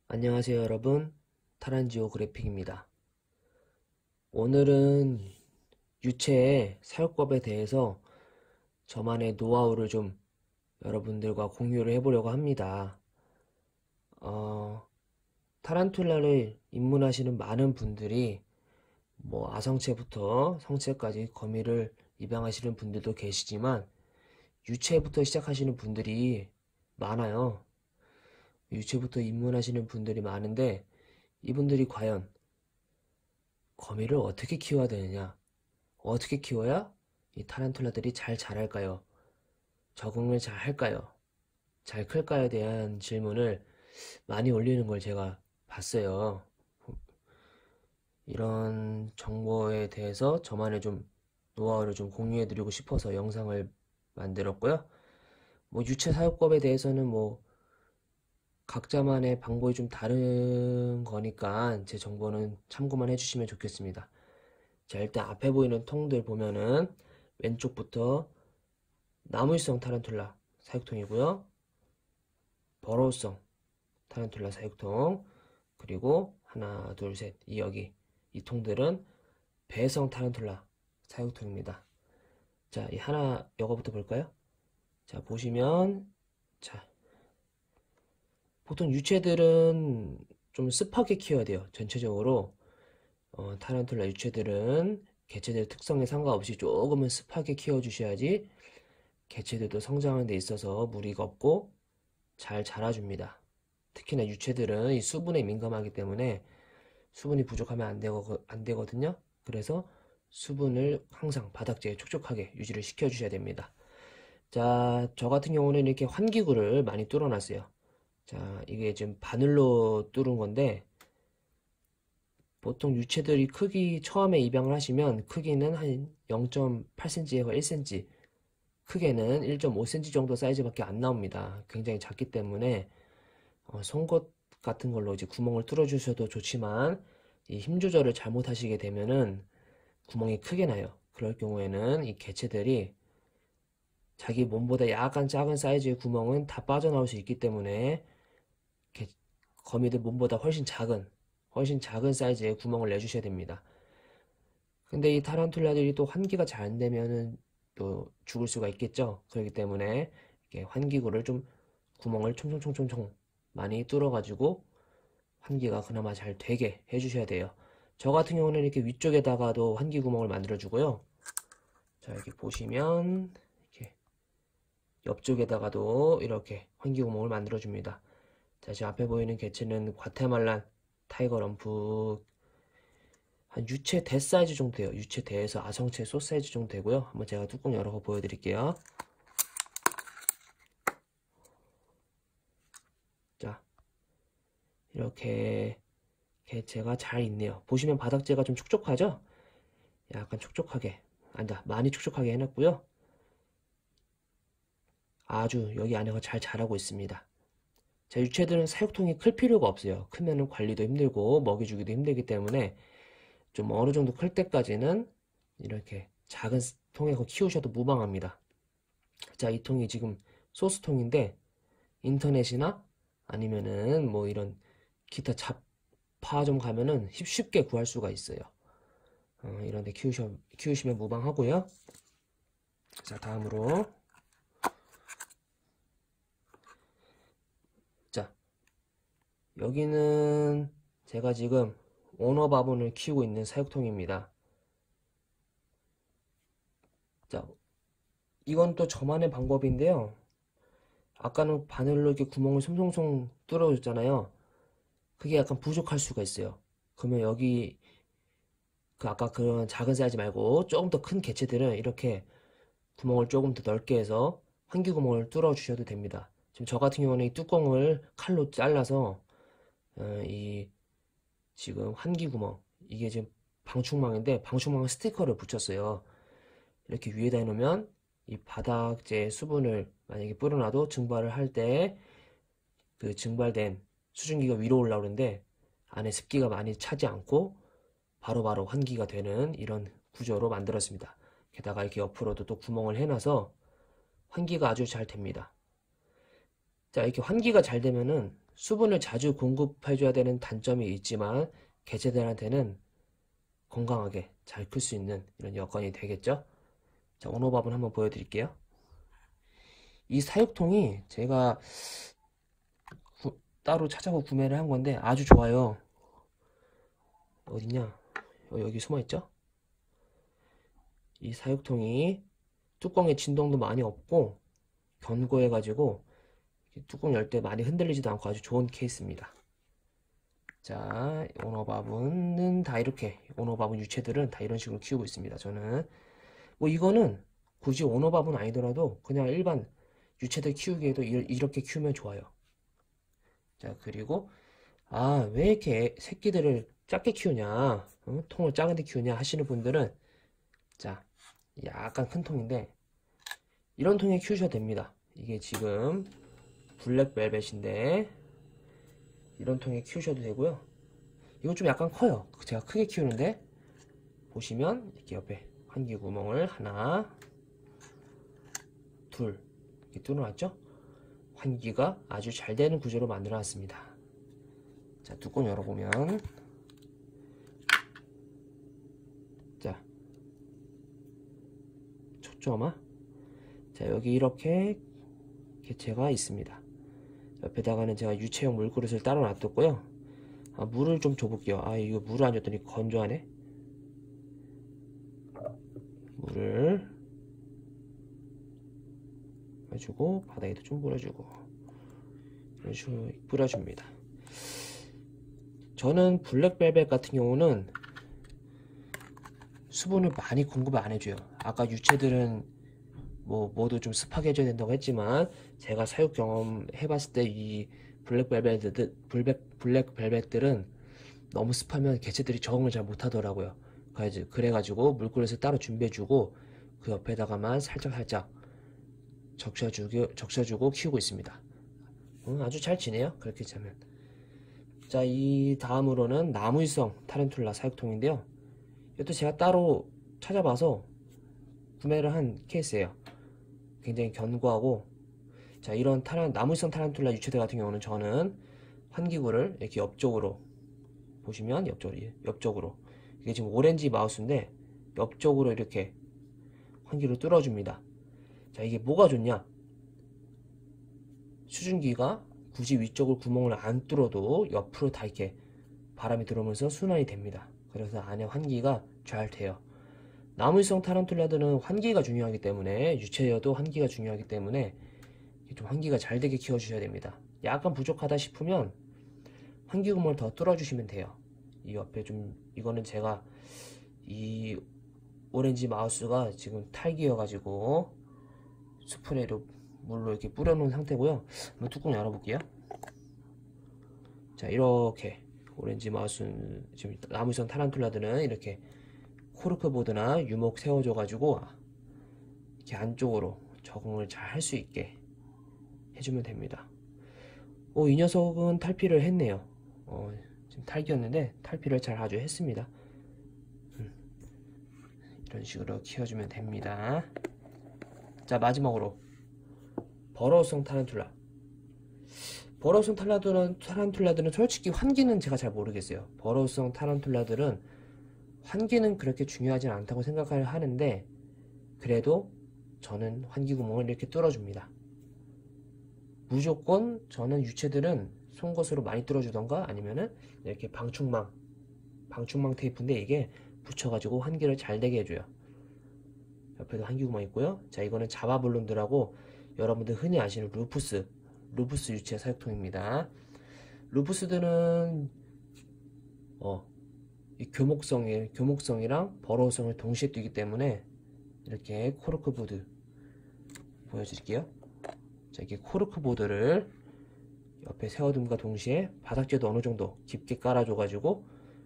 안녕하세요 여러분, 타란지오 그래픽입니다. 오늘은 유체의 사용법에 대해서 저만의 노하우를 좀 여러분들과 공유를 해보려고 합니다. 타란툴라를 입문하시는 많은 분들이 뭐 아성체부터 성체까지 거미를 입양하시는 분들도 계시지만 유체부터 시작하시는 분들이 많아요. 유체부터 입문하시는 분들이 많은데 이분들이 과연 거미를 어떻게 키워야 되느냐? 어떻게 키워야 이 타란툴라들이 잘 자랄까요? 적응을 잘 할까요? 잘 클까요? 대한 질문을 많이 올리는 걸 제가 봤어요. 이런 정보에 대해서 저만의 좀 노하우를 좀 공유해 드리고 싶어서 영상을 만들었고요. 뭐 유체 사육법에 대해서는 뭐 각자만의 방법이 좀 다른 거니까 제 정보는 참고만 해주시면 좋겠습니다. 자, 일단 앞에 보이는 통들 보면은 왼쪽부터 나무성 타란툴라 사육통이고요. 버로우성 타란툴라 사육통, 그리고 하나 둘 셋 이 여기 이 통들은 배성 타란툴라 사육통입니다. 자, 이 하나 요거부터 볼까요? 자, 보시면 자, 보통 유체들은 좀 습하게 키워야 돼요. 전체적으로 타란툴라 유체들은 개체들 특성에 상관없이 조금은 습하게 키워주셔야지 개체들도 성장하는 데 있어서 무리가 없고 잘 자라줍니다. 특히나 유체들은 이 수분에 민감하기 때문에 수분이 부족하면 안 되거든요. 그래서 수분을 항상 바닥재에 촉촉하게 유지를 시켜주셔야 됩니다. 자, 저 같은 경우는 이렇게 환기구를 많이 뚫어놨어요. 자, 이게 지금 바늘로 뚫은 건데 보통 유체들이 크기 처음에 입양을 하시면 크기는 한 0.8cm에서 1cm, 크게는 1.5cm 정도 사이즈밖에 안 나옵니다. 굉장히 작기 때문에 송곳 같은 걸로 이제 구멍을 뚫어 주셔도 좋지만 이 힘 조절을 잘못 하시게 되면은 구멍이 크게 나요. 그럴 경우에는 이 개체들이 자기 몸보다 약간 작은 사이즈의 구멍은 다 빠져나올 수 있기 때문에 개- 거미들 몸보다 훨씬 작은 사이즈의 구멍을 내주셔야 됩니다. 근데 이 타란툴라들이 또 환기가 잘 안 되면은 또 죽을 수가 있겠죠. 그렇기 때문에 이렇게 환기구를 좀 구멍을 총총총총총 많이 뚫어가지고 환기가 그나마 잘 되게 해주셔야 돼요. 저 같은 경우는 이렇게 위쪽에다가도 환기 구멍을 만들어 주고요. 자, 이렇게 보시면 이렇게 옆쪽에다가도 이렇게 환기 구멍을 만들어 줍니다. 자, 지금 앞에 보이는 개체는 과테말란 타이거 럼프, 한 유체 대 사이즈 정도 돼요. 유체 대에서 아성체 소 사이즈 정도 되고요. 한번 제가 뚜껑 열어서 보여드릴게요. 자, 이렇게 개체가 잘 있네요. 보시면 바닥재가 좀 촉촉하죠? 약간 촉촉하게, 아니다, 많이 촉촉하게 해놨고요. 아주 여기 안에가 잘 자라고 있습니다. 자, 유체들은 사육통이 클 필요가 없어요. 크면은 관리도 힘들고 먹이주기도 힘들기 때문에 좀 어느 정도 클 때까지는 이렇게 작은 통에서 키우셔도 무방합니다. 자, 이 통이 지금 소스통인데 인터넷이나 아니면은 뭐 이런 기타 잡파점 가면은 쉽게 구할 수가 있어요. 이런 데 키우시면 무방하고요. 자, 다음으로 자, 여기는 제가 지금 오너바본을 키우고 있는 사육통입니다. 자, 이건 또 저만의 방법인데요. 아까는 바늘로 이렇게 구멍을 송송송 뚫어줬잖아요. 그게 약간 부족할 수가 있어요. 그러면 여기 그 아까 그런 작은 사이즈 말고 조금 더 큰 개체들은 이렇게 구멍을 조금 더 넓게 해서 환기 구멍을 뚫어 주셔도 됩니다. 지금 저 같은 경우는 이 뚜껑을 칼로 잘라서 이 지금 환기 구멍, 이게 지금 방충망인데 방충망 스티커를 붙였어요. 이렇게 위에다 해놓으면 이 바닥재 수분을 만약에 뿌려놔도 증발을 할 때 그 증발된 수증기가 위로 올라오는데 안에 습기가 많이 차지 않고 바로바로 환기가 되는 이런 구조로 만들었습니다. 게다가 이렇게 옆으로도 또 구멍을 해놔서 환기가 아주 잘 됩니다. 자, 이렇게 환기가 잘 되면은 수분을 자주 공급해줘야 되는 단점이 있지만 개체들한테는 건강하게 잘 클 수 있는 이런 여건이 되겠죠. 자, 오노밥은 한번 보여드릴게요. 이 사육통이 제가 따로 찾아서 구매를 한 건데 아주 좋아요. 어디냐? 여기 숨어있죠? 이 사육통이 뚜껑에 진동도 많이 없고 견고해가지고 뚜껑 열 때 많이 흔들리지도 않고 아주 좋은 케이스입니다. 자, 오노밥은 다 이렇게, 오노밥은 유체들은 다 이런 식으로 키우고 있습니다. 저는 뭐 이거는 굳이 오노밥은 아니더라도 그냥 일반 유체들 키우기에도 이렇게 키우면 좋아요. 자, 그리고 왜 이렇게 새끼들을 작게 키우냐, 통을 작은데 키우냐 하시는 분들은, 자, 약간 큰 통인데 이런 통에 키우셔도 됩니다. 이게 지금 블랙벨벳인데 이런 통에 키우셔도 되고요. 이거 좀 약간 커요. 제가 크게 키우는데 보시면 이렇게 옆에 환기 구멍을 하나, 둘 이렇게 뚫어놨죠. 환기가 아주 잘 되는 구조로 만들어 놨습니다. 자, 뚜껑 열어보면, 자, 초점화. 자, 여기 이렇게 개체가 있습니다. 옆에다가는 제가 유체용 물그릇을 따로 놔뒀고요. 물을 좀 줘볼게요. 이거 물을 안 줬더니 건조하네. 물을 해주고 바닥에도 좀 뿌려주고 이런 식으로 뿌려줍니다. 저는 블랙벨벳 같은 경우는 수분을 많이 공급을 안 해줘요. 아까 유체들은 모두 좀 습하게 해줘야 된다고 했지만 제가 사육 경험 해봤을 때 이 블랙벨벳들은 너무 습하면 개체들이 적응을 잘 못하더라고요. 그래가지고 물그릇을 따로 준비해주고 그 옆에다가만 살짝 적셔주고 키우고 있습니다. 아주 잘 지내요. 그렇게 자면. 자, 이 다음으로는 나무위성 타렌툴라 사육통인데요. 이것도 제가 따로 찾아봐서 구매를 한 케이스예요. 굉장히 견고하고, 자, 이런 나무위성 타렌툴라 유체들 같은 경우는 저는 환기구를 이렇게 옆쪽으로 보시면 옆쪽으로 이게 지금 오렌지 마우스인데 옆쪽으로 이렇게 환기를 뚫어줍니다. 자, 이게 뭐가 좋냐? 수증기가 굳이 위쪽을 구멍을 안 뚫어도 옆으로 다 이렇게 바람이 들어오면서 순환이 됩니다. 그래서 안에 환기가 잘 돼요. 나무위성 타란툴라들은 환기가 중요하기 때문에, 유체여도 환기가 중요하기 때문에 좀 환기가 잘 되게 키워주셔야 됩니다. 약간 부족하다 싶으면 환기 구멍을 더 뚫어주시면 돼요. 이 옆에 좀, 이거는 제가 이 오렌지 마우스가 지금 탈기여가지고 스프레이로 물로 이렇게 뿌려놓은 상태고요. 한번 뚜껑 열어볼게요. 자, 이렇게 오렌지 마우스, 지금 나무위성 타란툴라들은 이렇게 코르크보드나 유목 세워줘가지고 이렇게 안쪽으로 적응을 잘 할 수 있게 해주면 됩니다. 이 녀석은 탈피를 했네요. 지금 탈기였는데 탈피를 잘 아주 했습니다. 이런 식으로 키워주면 됩니다. 자, 마지막으로 버러우성 타란툴라. 버러우성 타란툴라들은 솔직히 환기는 제가 잘 모르겠어요. 버러우성 타란툴라들은 환기는 그렇게 중요하진 않다고 생각을 하는데, 그래도 저는 환기 구멍을 이렇게 뚫어줍니다. 무조건 저는 유체들은 송곳으로 많이 뚫어주던가 아니면은 이렇게 방충망 테이프인데 이게 붙여가지고 환기를 잘 되게 해줘요. 옆에도 환기 구멍 있고요. 자, 이거는 자바블론들하고 여러분들 흔히 아시는 루푸스 유체 사육통입니다. 루푸스들은 이 교목성이랑 버러우성을 동시에 띄기 때문에 이렇게 코르크보드 보여드릴게요. 자, 이렇게 코르크보드를 옆에 세워둠과 동시에 바닥재도 어느 정도 깊게 깔아줘가지고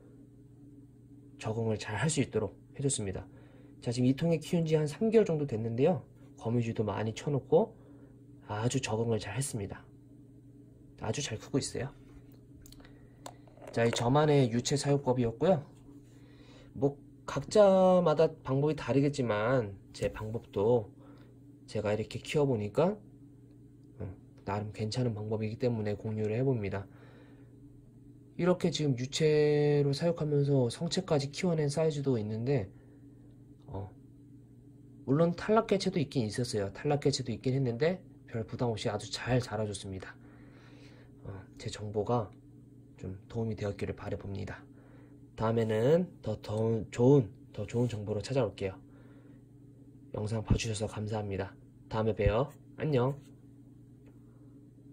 적응을 잘 할 수 있도록 해줬습니다. 자, 지금 이 통에 키운 지 한 3개월 정도 됐는데요. 거미줄도 많이 쳐놓고 아주 적응을 잘 했습니다. 아주 잘 크고 있어요. 자, 이 저만의 유체 사육법이었고요. 각자마다 방법이 다르겠지만 제 방법도 제가 이렇게 키워보니까 나름 괜찮은 방법이기 때문에 공유를 해봅니다. 이렇게 지금 유체로 사육하면서 성체까지 키워낸 사이즈도 있는데 물론 탈락 개체도 있긴 있었어요. 탈락 개체도 있긴 했는데 별 부담 없이 아주 잘 자라줬습니다. 제 정보가 좀 도움이 되었기를 바라봅니다. 다음에는 더 좋은 정보로 찾아올게요. 영상 봐주셔서 감사합니다. 다음에 봬요. 안녕.